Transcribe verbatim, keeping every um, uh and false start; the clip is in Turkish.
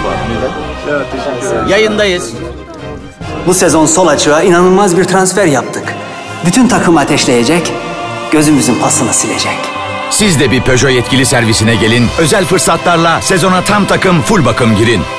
Yayındayız. Bu sezon sol açığa inanılmaz bir transfer yaptık. Bütün takım ateşleyecek, gözümüzün pasını silecek. Siz de bir Peugeot yetkili servisine gelin, özel fırsatlarla sezona tam takım full bakım girin.